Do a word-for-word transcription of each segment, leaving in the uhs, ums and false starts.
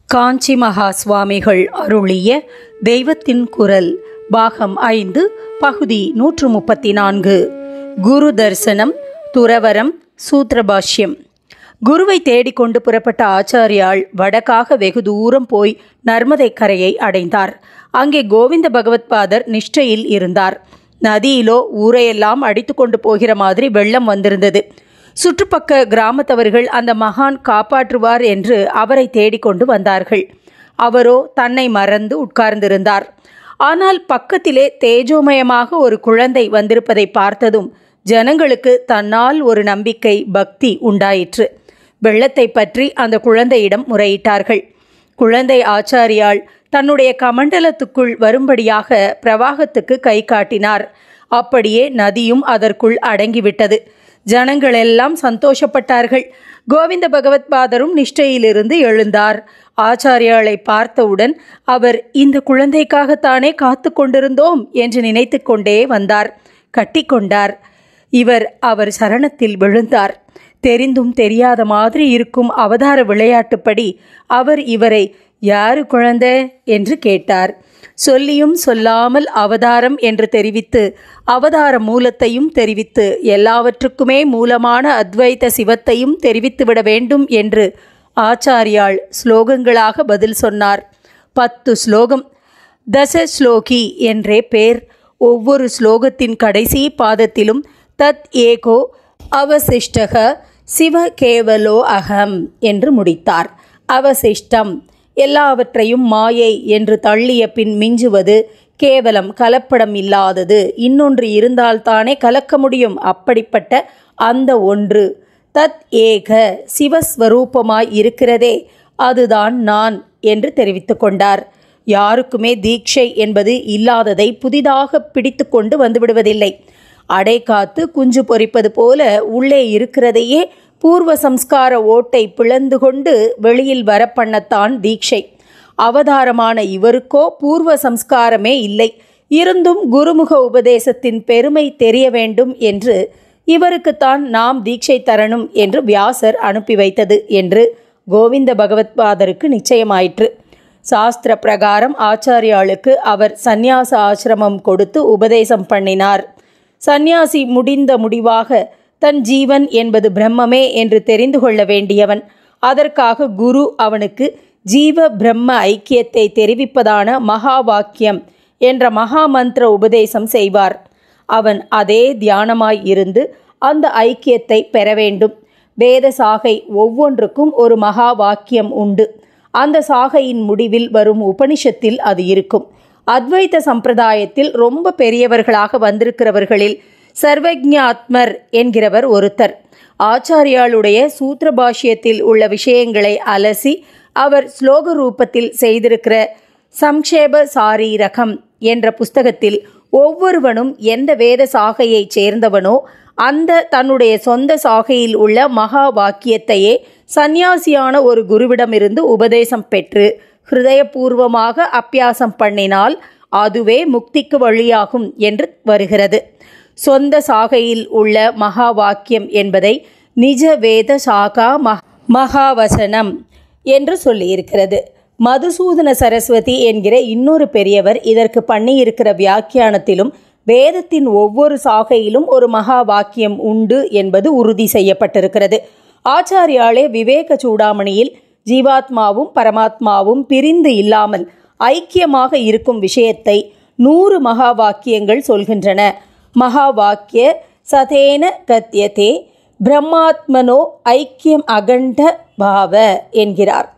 காஞ்சி மகா சுவாமிகள் அருளிய தெய்வத்தின் குரல் பாகம் ஐந்து பகுதி நூற்று முப்பத்தி நான்கு. குரு தரிசனம், துறவரம், சூத்திரபாஷ்யம். குருவை தேடிக்கொண்டு புறப்பட்ட ஆச்சாரியால் வடக்காக வெகு தூரம் போய் நர்மதை கரையை அடைந்தார். அங்கே கோவிந்த பகவத்பாதர் நிஷ்டையில் இருந்தார். நதியிலோ ஊரையெல்லாம் அடித்து கொண்டு போகிற மாதிரி வெள்ளம் வந்திருந்தது. சுற்றுப்பக்க கிராமத்தவர்கள் அந்த மகான் காப்பாற்றுவார் என்று அவரை தேடிக்கொண்டு வந்தார்கள். அவரோ தன்னை மறந்து உட்கார்ந்திருந்தார். ஆனால் பக்கத்திலே தேஜோமயமாக ஒரு குழந்தை வந்திருப்பதை பார்த்ததும் ஜனங்களுக்கு தன்னால் ஒரு நம்பிக்கை, பக்தி உண்டாயிற்று. வெள்ளத்தை பற்றி அந்த குழந்தையிடம் முறையிட்டார்கள். குழந்தை ஆச்சாரியால் தன்னுடைய கமண்டலத்துக்குள் வரும்படியாக பிரவாகத்துக்கு கை காட்டினார். அப்படியே நதியும் அதற்குள் அடங்கிவிட்டது. ஜனங்களெல்லாம் சந்தோஷப்பட்டார்கள். கோவிந்த பகவத்பாதரும் நிஷ்டையிலிருந்து எழுந்தார். ஆச்சாரியாளை பார்த்தவுடன் அவர் இந்த குழந்தைக்காகத்தானே காத்து கொண்டிருந்தோம் என்று நினைத்து கொண்டே வந்தார். கட்டி கொண்டார். இவர் அவர் சரணத்தில் விழுந்தார். தெரிந்தும் தெரியாத மாதிரி இருக்கும் அவதார விளையாட்டுப்படி அவர் இவரை யாரு குழந்தை என்று கேட்டார். சொல்லியும் சொல்லாமல் அவதாரம் என்று தெரிவித்து அவதார மூலத்தையும் தெரிவித்து எல்லாவற்றுக்குமே மூலமான அத்வைத சிவத்தையும் தெரிவித்துவிட வேண்டும் என்று ஆச்சாரியாள் ஸ்லோகங்களாக பதில் சொன்னார். பத்து ஸ்லோகம், தச ஸ்லோகி என்றே பேர். ஒவ்வொரு ஸ்லோகத்தின் கடைசி பாதத்திலும் தத் ஏகோ அவசிஷ்டக சிவ கேவலோ அகம் என்று முடித்தார். அவசிஷ்டம் எல்லாவற்றையும் மாயை என்று தள்ளிய பின் மிஞ்சுவது, கேவலம் கலப்படம் இல்லாதது, இன்னொன்று இருந்தால்தானே கலக்க முடியும், அப்படிப்பட்ட அந்த ஒன்று தத் ஏக சிவஸ்வரூபமாய் இருக்கிறதே அதுதான் நான் என்று தெரிவித்து கொண்டார். யாருக்குமே தீட்சை என்பது இல்லாததை புதிதாக பிடித்து கொண்டு வந்துவிடுவதில்லை. அடை காத்து குஞ்சு பொறிப்பது போல உள்ளே இருக்கிறதையே பூர்வ சம்ஸ்கார ஓட்டை பிளந்து கொண்டு வெளியில் வரப்பண்ணத்தான் தீட்சை. அவதாரமான இவருக்கோ பூர்வ சம்ஸ்காரமே இல்லை. இருந்தும் குருமுக உபதேசத்தின் பெருமை தெரிய வேண்டும் என்று இவருக்குத்தான் நாம் தீட்சை தரணும் என்று வியாசர் அனுப்பி வைத்தது என்று கோவிந்த பகவத்பாதருக்கு நிச்சயமாயிற்று. சாஸ்திர பிரகாரம் ஆச்சாரியாளுக்கு அவர் சந்நியாச ஆசிரமம் கொடுத்து உபதேசம் பண்ணினார். சந்நியாசி முடிந்த முடிவாக தன் ஜீவன் என்பது பிரம்மமே என்று தெரிந்து கொள்ள வேண்டியவன். அதற்காக குரு அவனுக்கு ஜீவ பிரம்ம ஐக்கியத்தை தெரிவிப்பதான மகா வாக்கியம் என்ற மகா மந்திர உபதேசம் செய்வார். அவன் அதே தியானமாய் இருந்து அந்த ஐக்கியத்தை பெற வேண்டும். வேத சாகை ஒவ்வொன்றுக்கும் ஒரு மகா வாக்கியம் உண்டு. அந்த சாகையின் முடிவில் வரும் உபனிஷத்தில் அது இருக்கும். அத்வைத சம்பிரதாயத்தில் ரொம்ப பெரியவர்களாக வந்திருக்கிறவர்களில் சர்வஜ்ஞாத்மர் என்கிறவர் ஒருத்தர். ஆச்சாரியாளுடைய சூத்திரபாஷ்யத்தில் உள்ள விஷயங்களை அலசி அவர் ஸ்லோக ரூபத்தில் செய்திருக்கிற சம்க்ஷேப சாரீரகம் என்ற புஸ்தகத்தில் ஒவ்வொருவனும் எந்த வேத சாகையை சேர்ந்தவனோ அந்த தன்னுடைய சொந்த சாகையில் உள்ள மகா வாக்கியத்தையே சந்நியாசியான ஒரு குருவிடமிருந்து உபதேசம் பெற்று ஹிருதயபூர்வமாக அப்பியாசம் பண்ணினால் அதுவே முக்திக்கு வழியாகும் என்று வருகிறது. சொந்த சாகையில் உள்ள மகா வாக்கியம் என்பதை நிஜ வேத சாகா மஹ் மகாவசனம் என்று சொல்லியிருக்கிறது. மதுசூதன சரஸ்வதி என்கிற இன்னொரு பெரியவர் இதற்கு பண்ணியிருக்கிற வியாக்கியானத்திலும் வேதத்தின் ஒவ்வொரு சாகையிலும் ஒரு மகா வாக்கியம் உண்டு என்பது உறுதி செய்யப்பட்டிருக்கிறது. ஆச்சாரியாலே விவேக சூடாமணியில் ஜீவாத்மாவும் பரமாத்மாவும் பிரிந்து இல்லாமல் ஐக்கியமாக இருக்கும் விஷயத்தை நூறு மகா வாக்கியங்கள் சொல்கின்றன. மகா வாக்கிய சதேன கத்தியதே பிரம்மாத்மனோ ஐக்கியம் அகண்ட பாவ என்கிறார்.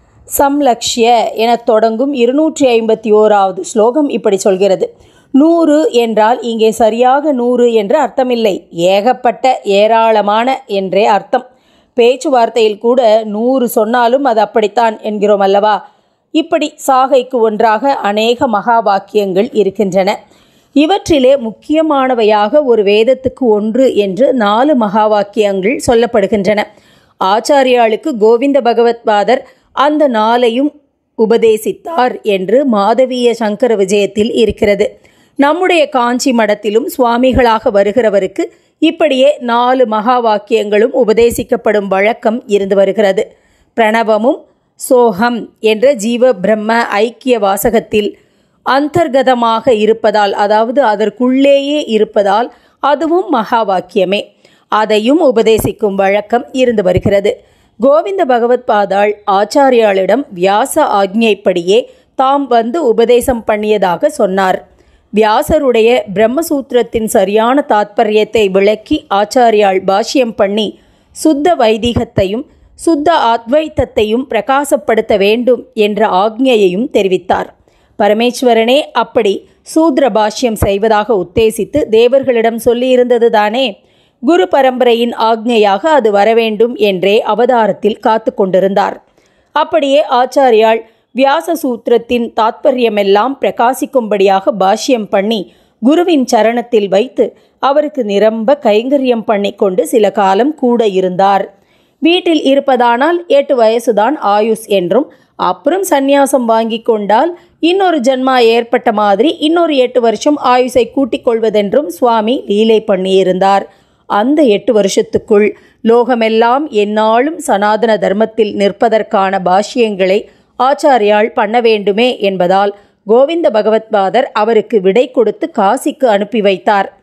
சம்லக்ஷ்ய என தொடங்கும் இருநூற்றி ஐம்பத்தி ஓராவது ஸ்லோகம் இப்படி சொல்கிறது. நூறு என்றால் இங்கே சரியாக நூறு என்று அர்த்தமில்லை, ஏகப்பட்ட ஏராளமான என்றே அர்த்தம். பேச்சுவார்த்தையில் கூட நூறு சொன்னாலும் அது அப்படித்தான் என்கிறோம் அல்லவா? இப்படி சாகைக்கு ஒன்றாக அநேக மகா வாக்கியங்கள் இருக்கின்றன. இவற்றிலே முக்கியமானவையாக ஒரு வேதத்துக்கு ஒன்று என்று நாலு மகா வாக்கியங்கள் சொல்லப்படுகின்றன. ஆச்சாரியாளுக்கு கோவிந்த பகவத்பாதர் அந்த நாளையும் உபதேசித்தார் என்று மாதவீய சங்கர விஜயத்தில் இருக்கிறது. நம்முடைய காஞ்சி மடத்திலும் சுவாமிகளாக வருகிறவருக்கு இப்படியே நாலு மகா வாக்கியங்களும் உபதேசிக்கப்படும் வழக்கம் இருந்து வருகிறது. பிரணவமும் சோகம் என்ற ஜீவ பிரம்ம ஐக்கிய வாசகத்தில் அந்தர்கதமாக இருப்பதால், அதாவது அதற்குள்ளேயே இருப்பதால் அதுவும் மகா வாக்கியமே. அதையும் உபதேசிக்கும் வழக்கம் இருந்து வருகிறது. கோவிந்த பகவத் பாதாள் ஆச்சாரியாளிடம் வியாச ஆக்ஞைப்படியே தாம் வந்து உபதேசம் பண்ணியதாக சொன்னார். வியாசருடைய பிரம்மசூத்திரத்தின் சரியான தாத்பரியத்தை விளக்கி ஆச்சாரியாள் பாஷ்யம் பண்ணி சுத்த வைதிகத்தையும் சுத்த அத்வைத்தத்தையும் பிரகாசப்படுத்த வேண்டும் என்ற ஆக்ஞையையும் தெரிவித்தார். பரமேஸ்வரனே அப்படி சூத்ர பாஷ்யம் செய்வதாக உத்தேசித்து தேவர்களிடம் சொல்லியிருந்தது தானே. குரு பரம்பரையின் ஆக்ஞையாக அது வரவேண்டும் என்றே அவதாரத்தில் காத்து கொண்டிருந்தார். அப்படியே ஆச்சாரியாள் வியாச சூத்திரத்தின் தாத்பரியமெல்லாம் பிரகாசிக்கும்படியாக பாஷ்யம் பண்ணி குருவின் சரணத்தில் வைத்து அவருக்கு நிரம்ப கைங்கரியம் பண்ணி கொண்டு சில காலம் கூட இருந்தார். வீட்டில் இருப்பதானால் எட்டு வயசுதான் ஆயுஸ் என்றும், அப்புறம் சந்நியாசம் வாங்கி கொண்டால் இன்னொரு ஜன்மா ஏற்பட்ட மாதிரி இன்னொரு எட்டு வருஷம் ஆயுசை கூட்டிக் கொள்வதென்றும் சுவாமி லீலை பண்ணியிருந்தார். அந்த எட்டு வருஷத்துக்குள் லோகமெல்லாம் எந்நாளும் சனாதன தர்மத்தில் நிற்பதற்கான பாஷ்யங்களை ஆச்சாரியாள் பண்ண வேண்டுமே என்பதால் கோவிந்த பகவத்பாதர் அவருக்கு விடை கொடுத்து காசிக்கு அனுப்பி வைத்தார்.